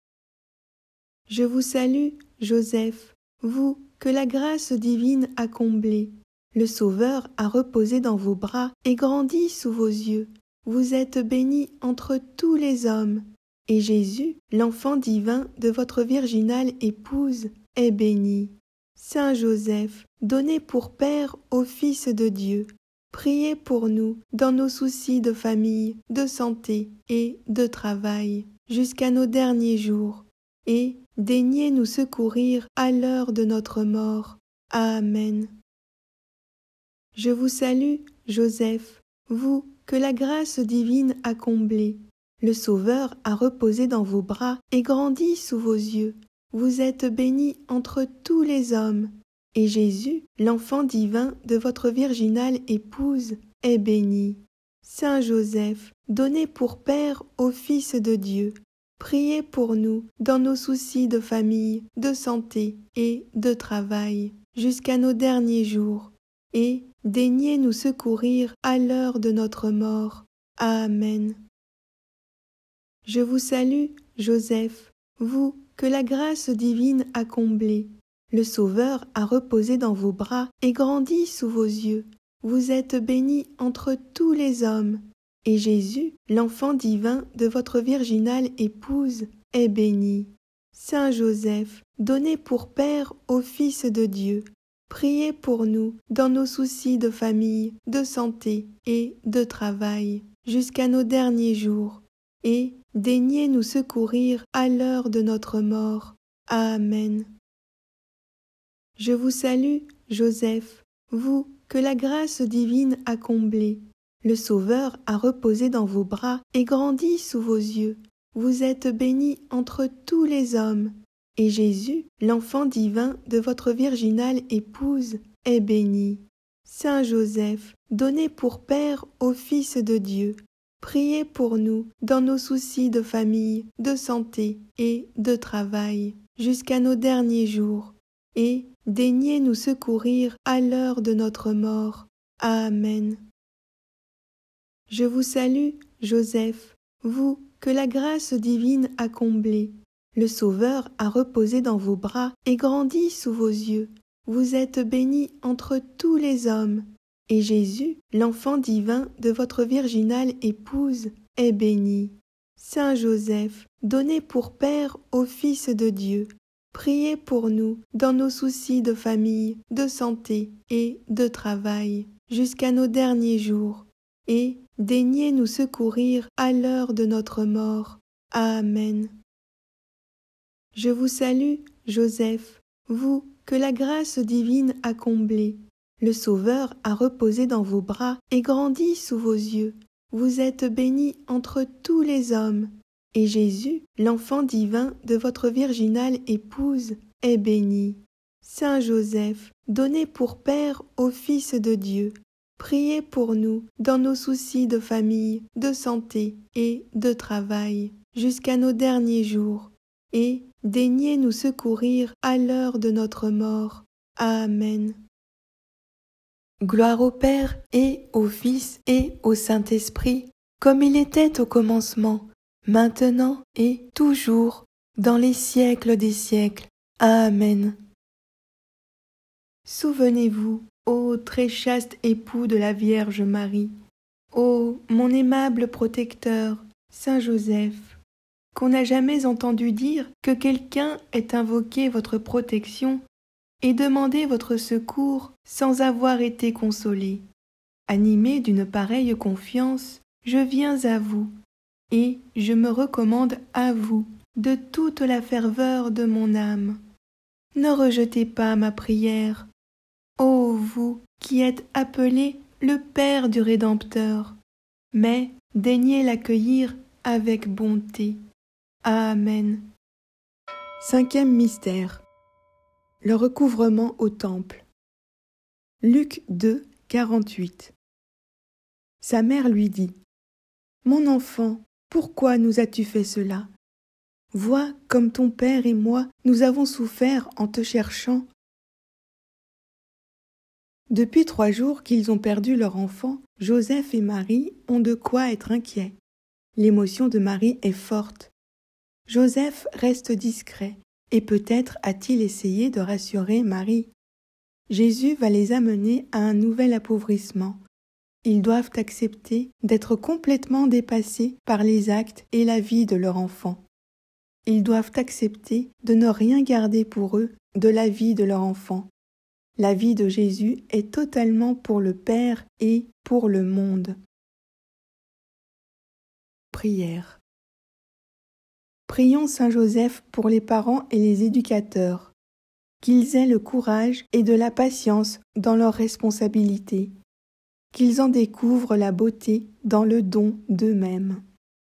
Je vous salue, Joseph, vous que la grâce divine a comblé. Le Sauveur a reposé dans vos bras et grandi sous vos yeux. Vous êtes béni entre tous les hommes, et Jésus, l'enfant divin de votre virginale épouse, est béni. Saint Joseph, donné pour Père au Fils de Dieu, priez pour nous dans nos soucis de famille, de santé et de travail, jusqu'à nos derniers jours, et daignez nous secourir à l'heure de notre mort. Amen. Je vous salue, Joseph, vous que la grâce divine a comblé. Le Sauveur a reposé dans vos bras et grandi sous vos yeux. Vous êtes béni entre tous les hommes, et Jésus, l'enfant divin de votre virginale épouse, est béni. Saint Joseph, donné pour Père au Fils de Dieu, priez pour nous dans nos soucis de famille, de santé et de travail, jusqu'à nos derniers jours, et daignez nous secourir à l'heure de notre mort. Amen. Je vous salue, Joseph, vous que la grâce divine a comblé. Le Sauveur a reposé dans vos bras et grandi sous vos yeux. Vous êtes béni entre tous les hommes, et Jésus, l'enfant divin de votre virginale épouse, est béni. Saint Joseph, donné pour Père au Fils de Dieu, priez pour nous dans nos soucis de famille, de santé et de travail, jusqu'à nos derniers jours, et daignez nous secourir à l'heure de notre mort. Amen. Je vous salue, Joseph, vous que la grâce divine a comblé. Le Sauveur a reposé dans vos bras et grandi sous vos yeux. Vous êtes béni entre tous les hommes, et Jésus, l'enfant divin de votre virginale épouse, est béni. Saint Joseph, donné pour Père au Fils de Dieu, priez pour nous dans nos soucis de famille, de santé et de travail, jusqu'à nos derniers jours, et daignez nous secourir à l'heure de notre mort. Amen. Je vous salue, Joseph, vous que la grâce divine a comblé. Le Sauveur a reposé dans vos bras et grandi sous vos yeux. Vous êtes béni entre tous les hommes, et Jésus, l'enfant divin de votre virginale épouse, est béni. Saint Joseph, donné pour Père au Fils de Dieu, priez pour nous dans nos soucis de famille, de santé et de travail, jusqu'à nos derniers jours, et daignez nous secourir à l'heure de notre mort. Amen. Je vous salue, Joseph, vous que la grâce divine a comblé. Le Sauveur a reposé dans vos bras et grandi sous vos yeux. Vous êtes béni entre tous les hommes, et Jésus, l'enfant divin de votre virginale épouse, est béni. Saint Joseph, donné pour Père au Fils de Dieu, priez pour nous dans nos soucis de famille, de santé et de travail, jusqu'à nos derniers jours, et daignez nous secourir à l'heure de notre mort. Amen. Gloire au Père et au Fils et au Saint-Esprit, comme il était au commencement, maintenant et toujours, dans les siècles des siècles. Amen. Souvenez-vous, ô très chaste époux de la Vierge Marie, ô mon aimable protecteur, Saint Joseph, qu'on n'a jamais entendu dire que quelqu'un ait invoqué votre protection et demandé votre secours sans avoir été consolé. Animé d'une pareille confiance, je viens à vous, et je me recommande à vous de toute la ferveur de mon âme. Ne rejetez pas ma prière, ô vous qui êtes appelé le Père du Rédempteur, mais daignez l'accueillir avec bonté. Amen. Cinquième mystère. Le recouvrement au temple. Luc 2, 48. Sa mère lui dit : « Mon enfant, pourquoi nous as-tu fait cela ? Vois comme ton père et moi nous avons souffert en te cherchant. » Depuis 3 jours qu'ils ont perdu leur enfant, Joseph et Marie ont de quoi être inquiets. L'émotion de Marie est forte. Joseph reste discret et peut-être a-t-il essayé de rassurer Marie. Jésus va les amener à un nouvel appauvrissement. Ils doivent accepter d'être complètement dépassés par les actes et la vie de leur enfant. Ils doivent accepter de ne rien garder pour eux de la vie de leur enfant. La vie de Jésus est totalement pour le Père et pour le monde. Prière. Prions Saint Joseph pour les parents et les éducateurs, qu'ils aient le courage et de la patience dans leurs responsabilités, qu'ils en découvrent la beauté dans le don d'eux-mêmes.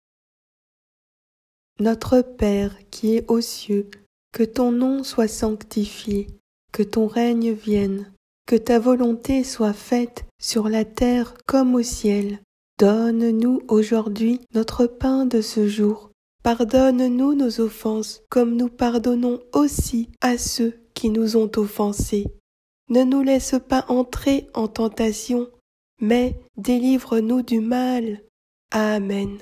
Notre Père qui es aux cieux, que ton nom soit sanctifié, que ton règne vienne, que ta volonté soit faite sur la terre comme au ciel. Donne-nous aujourd'hui notre pain de ce jour. Pardonne-nous nos offenses, comme nous pardonnons aussi à ceux qui nous ont offensés. Ne nous laisse pas entrer en tentation, mais délivre-nous du mal. Amen.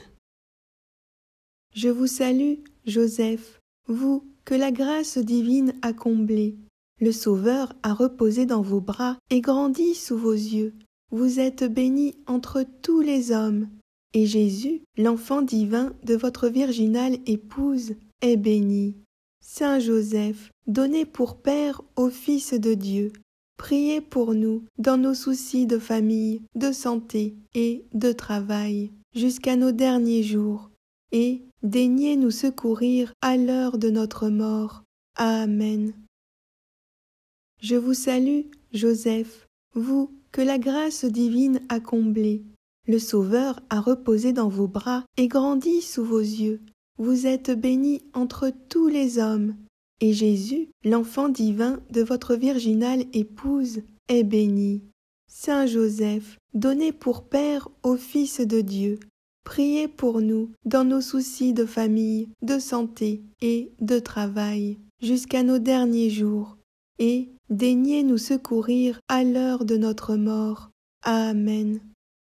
Je vous salue, Joseph, vous que la grâce divine a comblé. Le Sauveur a reposé dans vos bras et grandi sous vos yeux. Vous êtes béni entre tous les hommes, et Jésus, l'enfant divin de votre virginale épouse, est béni. Saint Joseph, donné pour Père au Fils de Dieu, priez pour nous dans nos soucis de famille, de santé et de travail, jusqu'à nos derniers jours, et daignez nous secourir à l'heure de notre mort. Amen. Je vous salue, Joseph, vous que la grâce divine a comblé. Le Sauveur a reposé dans vos bras et grandi sous vos yeux. Vous êtes béni entre tous les hommes, et Jésus, l'enfant divin de votre virginale épouse, est béni. Saint Joseph, donné pour Père au Fils de Dieu, priez pour nous dans nos soucis de famille, de santé et de travail, jusqu'à nos derniers jours, et daignez nous secourir à l'heure de notre mort. Amen.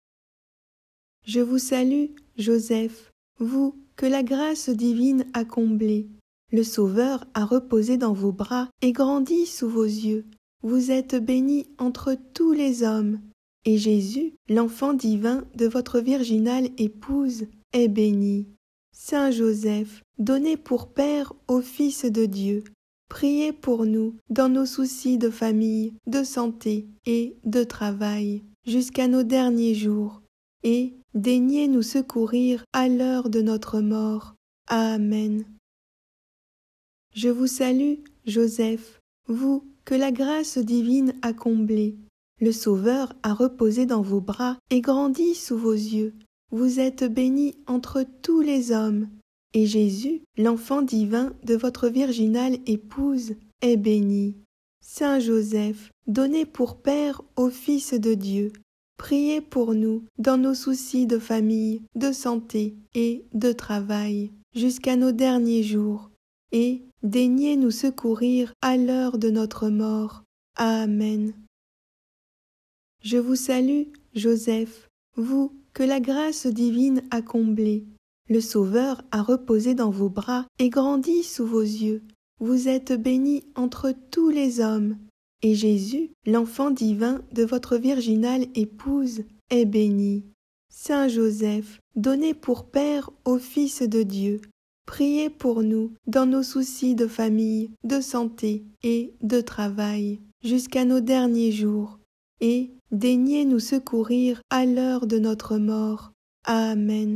Je vous salue, Joseph, vous que la grâce divine a comblé. Le Sauveur a reposé dans vos bras et grandi sous vos yeux. Vous êtes béni entre tous les hommes, et Jésus, l'enfant divin de votre virginale épouse, est béni. Saint Joseph, donné pour Père au Fils de Dieu, priez pour nous dans nos soucis de famille, de santé et de travail, jusqu'à nos derniers jours, et daignez nous secourir à l'heure de notre mort. Amen. Je vous salue, Joseph, vous que la grâce divine a comblé. Le Sauveur a reposé dans vos bras et grandi sous vos yeux. Vous êtes béni entre tous les hommes, et Jésus, l'enfant divin de votre virginale épouse, est béni. Saint Joseph, donné pour Père au Fils de Dieu, priez pour nous dans nos soucis de famille, de santé et de travail, jusqu'à nos derniers jours, et daignez nous secourir à l'heure de notre mort. Amen. Je vous salue, Joseph, vous que la grâce divine a comblé. Le Sauveur a reposé dans vos bras et grandi sous vos yeux. Vous êtes béni entre tous les hommes, et Jésus, l'enfant divin de votre virginale épouse, est béni. Saint Joseph, donné pour Père au Fils de Dieu, priez pour nous dans nos soucis de famille, de santé et de travail, jusqu'à nos derniers jours, et daignez nous secourir à l'heure de notre mort. Amen.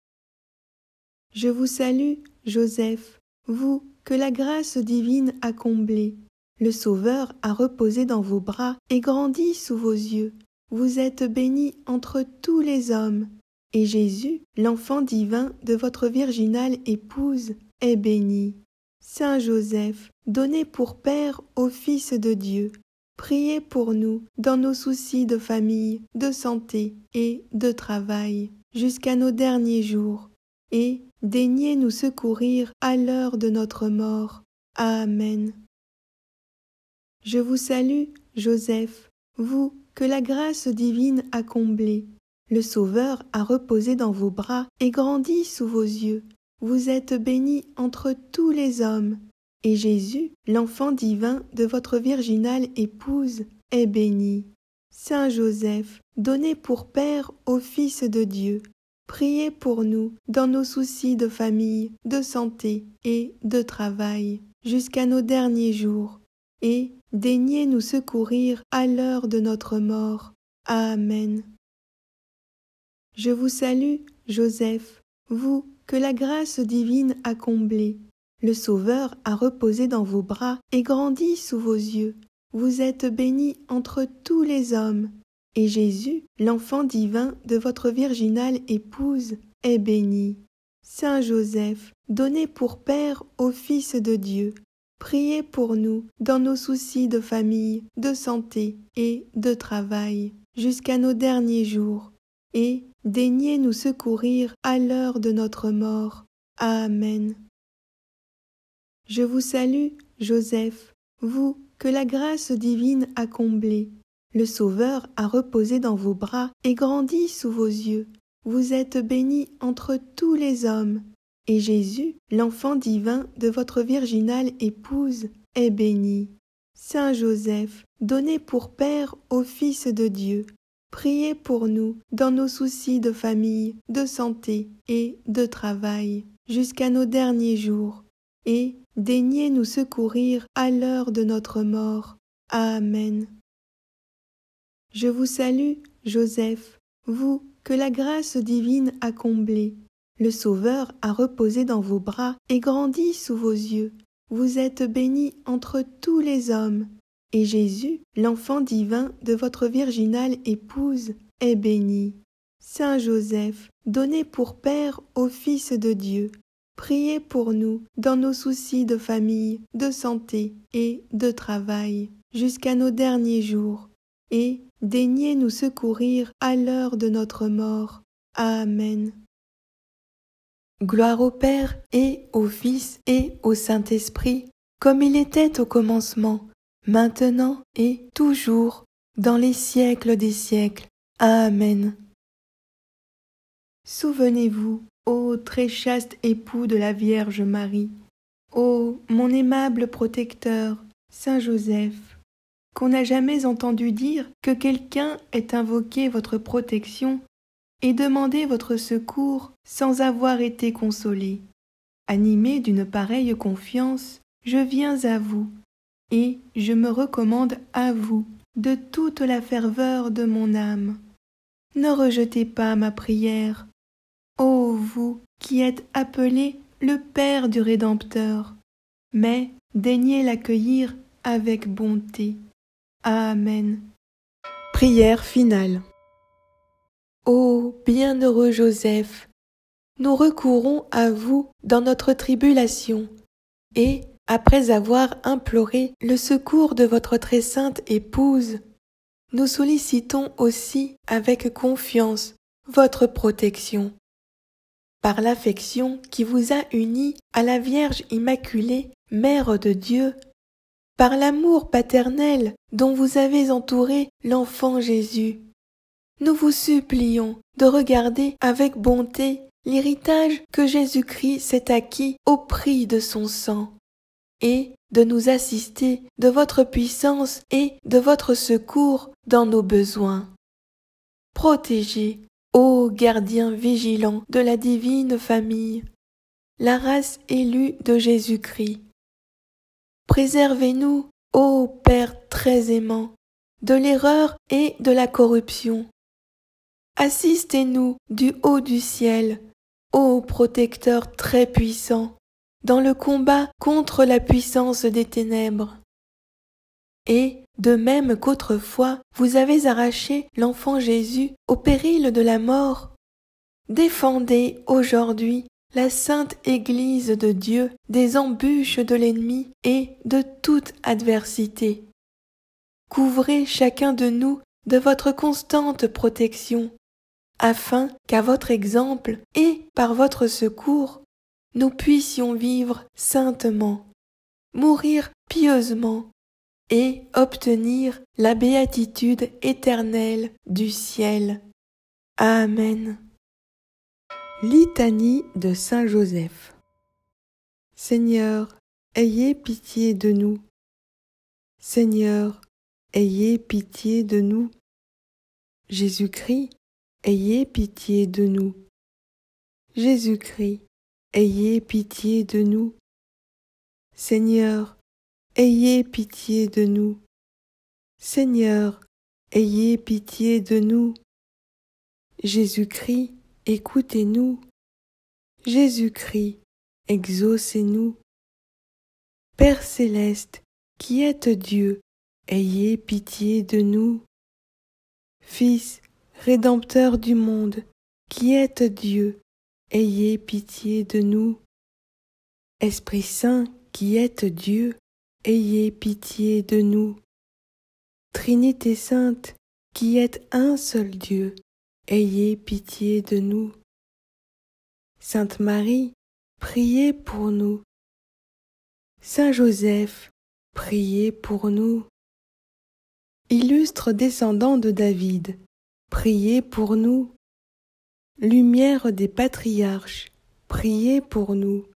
Je vous salue, Joseph, vous que la grâce divine a comblé. Le Sauveur a reposé dans vos bras et grandi sous vos yeux. Vous êtes béni entre tous les hommes, et Jésus, l'enfant divin de votre virginale épouse, est béni. Saint Joseph, donné pour Père au Fils de Dieu, priez pour nous dans nos soucis de famille, de santé et de travail, jusqu'à nos derniers jours, et daignez nous secourir à l'heure de notre mort. Amen. Je vous salue, Joseph, vous que la grâce divine a comblé. Le Sauveur a reposé dans vos bras et grandi sous vos yeux. Vous êtes béni entre tous les hommes, et Jésus, l'enfant divin de votre virginale épouse, est béni. Saint Joseph, donné pour Père au Fils de Dieu, priez pour nous dans nos soucis de famille, de santé et de travail, jusqu'à nos derniers jours, et daignez nous secourir à l'heure de notre mort. Amen. Je vous salue, Joseph, vous que la grâce divine a comblé. Le Sauveur a reposé dans vos bras et grandi sous vos yeux. Vous êtes béni entre tous les hommes, et Jésus, l'enfant divin de votre virginale épouse, est béni. Saint Joseph, donné pour Père au Fils de Dieu, priez pour nous dans nos soucis de famille, de santé et de travail, jusqu'à nos derniers jours, et daignez nous secourir à l'heure de notre mort. Amen. Je vous salue, Joseph, vous que la grâce divine a comblé. Le Sauveur a reposé dans vos bras et grandi sous vos yeux. Vous êtes béni entre tous les hommes, et Jésus, l'enfant divin de votre virginale épouse, est béni. Saint Joseph, donné pour Père au Fils de Dieu, priez pour nous dans nos soucis de famille, de santé et de travail, jusqu'à nos derniers jours, et daignez nous secourir à l'heure de notre mort. Amen. Je vous salue, Joseph, vous que la grâce divine a comblé. Le Sauveur a reposé dans vos bras et grandi sous vos yeux. Vous êtes béni entre tous les hommes, et Jésus, l'enfant divin de votre virginale épouse, est béni. Saint Joseph, donné pour Père au Fils de Dieu, priez pour nous dans nos soucis de famille, de santé et de travail, jusqu'à nos derniers jours, et daignez nous secourir à l'heure de notre mort. Amen. Gloire au Père et au Fils et au Saint-Esprit, comme il était au commencement, maintenant et toujours, dans les siècles des siècles. Amen. Souvenez-vous, ô très chaste époux de la Vierge Marie, ô mon aimable protecteur, Saint Joseph, qu'on n'a jamais entendu dire que quelqu'un ait invoqué votre protection et demandé votre secours sans avoir été consolé. Animé d'une pareille confiance, je viens à vous, et je me recommande à vous de toute la ferveur de mon âme. Ne rejetez pas ma prière, ô vous qui êtes appelé le Père du Rédempteur, mais daignez l'accueillir avec bonté. Amen. Prière finale. Ô bienheureux Joseph, nous recourons à vous dans notre tribulation, et, après avoir imploré le secours de votre très sainte épouse, nous sollicitons aussi avec confiance votre protection. Par l'affection qui vous a unis à la Vierge Immaculée, Mère de Dieu, par l'amour paternel dont vous avez entouré l'enfant Jésus, nous vous supplions de regarder avec bonté l'héritage que Jésus-Christ s'est acquis au prix de son sang, et de nous assister de votre puissance et de votre secours dans nos besoins. Protégez, ô gardien vigilant de la divine famille, la race élue de Jésus-Christ. Préservez-nous, ô Père très aimant, de l'erreur et de la corruption. Assistez-nous du haut du ciel, ô protecteur très puissant, dans le combat contre la puissance des ténèbres. Et, de même qu'autrefois vous avez arraché l'enfant Jésus au péril de la mort, défendez aujourd'hui la sainte Église de Dieu des embûches de l'ennemi et de toute adversité. Couvrez chacun de nous de votre constante protection, afin qu'à votre exemple et par votre secours, nous puissions vivre saintement, mourir pieusement et obtenir la béatitude éternelle du ciel. Amen. Litanie de Saint Joseph. Seigneur, ayez pitié de nous. Seigneur, ayez pitié de nous. Jésus-Christ, ayez pitié de nous. Jésus-Christ, ayez pitié de nous. Seigneur, ayez pitié de nous. Seigneur, ayez pitié de nous. Jésus-Christ, écoutez-nous. Jésus-Christ, exaucez-nous. Père céleste, qui êtes Dieu, ayez pitié de nous. Fils, Rédempteur du monde, qui êtes Dieu, ayez pitié de nous. Esprit Saint, qui êtes Dieu, ayez pitié de nous. Trinité Sainte, qui êtes un seul Dieu, ayez pitié de nous. Sainte Marie, priez pour nous. Saint Joseph, priez pour nous. Illustre descendant de David, priez pour nous. Lumière des patriarches, priez pour nous.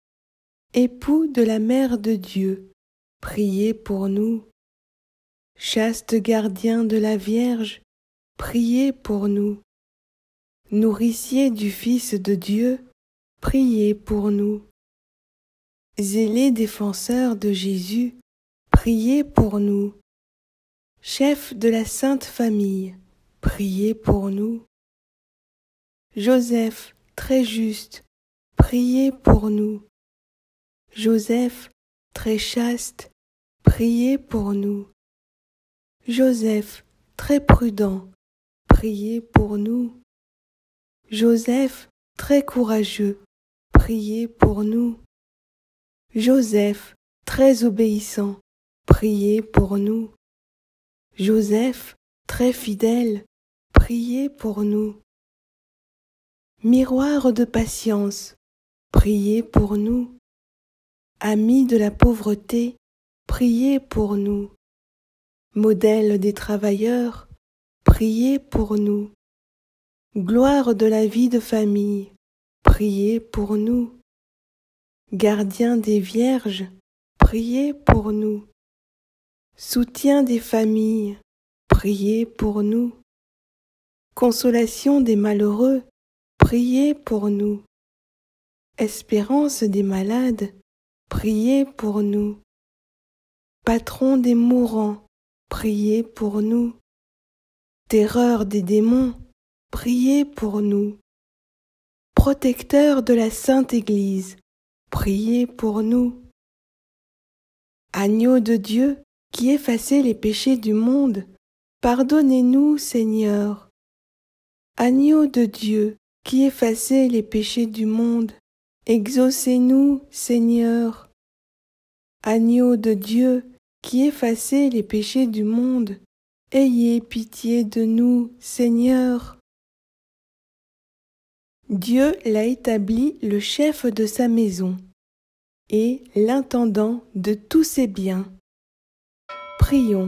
Époux de la Mère de Dieu, priez pour nous. Chaste gardien de la Vierge, priez pour nous. Nourricier du Fils de Dieu, priez pour nous. Zélé défenseur de Jésus, priez pour nous. Chef de la Sainte Famille, priez pour nous. Joseph, très juste, priez pour nous. Joseph, très chaste, priez pour nous. Joseph, très prudent, priez pour nous. Joseph, très courageux, priez pour nous. Joseph, très obéissant, priez pour nous. Joseph, très fidèle, priez pour nous. Miroir de patience, priez pour nous. Ami de la pauvreté, priez pour nous. Modèle des travailleurs, priez pour nous. Gloire de la vie de famille, priez pour nous. Gardien des vierges, priez pour nous. Soutien des familles, priez pour nous. Consolation des malheureux, priez pour nous. Espérance des malades, priez pour nous. Patron des mourants, priez pour nous. Terreur des démons, priez pour nous. Protecteur de la Sainte Église, priez pour nous. Agneau de Dieu, qui effacez les péchés du monde, pardonnez-nous, Seigneur. Agneau de Dieu, qui effacez les péchés du monde, exaucez-nous, Seigneur. Agneau de Dieu, qui effacez les péchés du monde, Ayez pitié de nous, Seigneur. Dieu l'a établi le chef de sa maison et l'intendant de tous ses biens. Prions.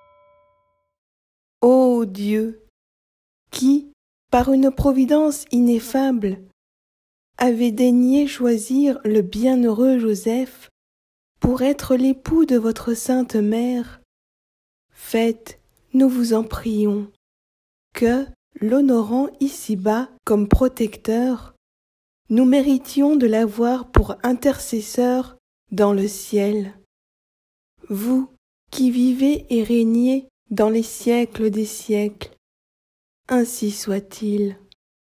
Ô Dieu, qui, par une providence ineffable, avez daigné choisir le bienheureux Joseph pour être l'époux de votre sainte mère, faites, nous vous en prions, que, l'honorant ici-bas comme protecteur, nous méritions de l'avoir pour intercesseur dans le ciel. Vous qui vivez et régnez dans les siècles des siècles, ainsi soit-il.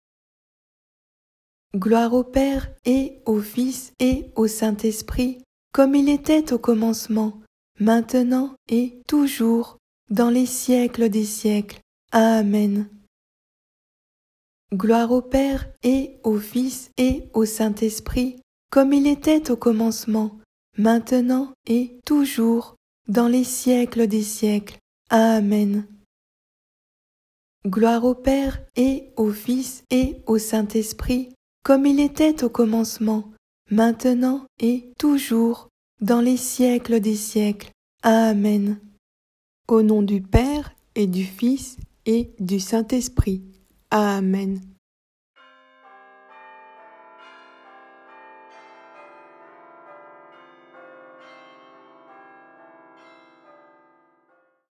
Gloire au Père et au Fils et au Saint-Esprit, comme il était au commencement, maintenant et toujours, dans les siècles des siècles. Amen. Gloire au Père et au Fils et au Saint-Esprit, comme il était au commencement, maintenant et toujours, dans les siècles des siècles. Amen. Gloire au Père et au Fils et au Saint-Esprit, comme il était au commencement, maintenant et toujours, dans les siècles des siècles. Amen. Au nom du Père et du Fils et du Saint-Esprit. Amen.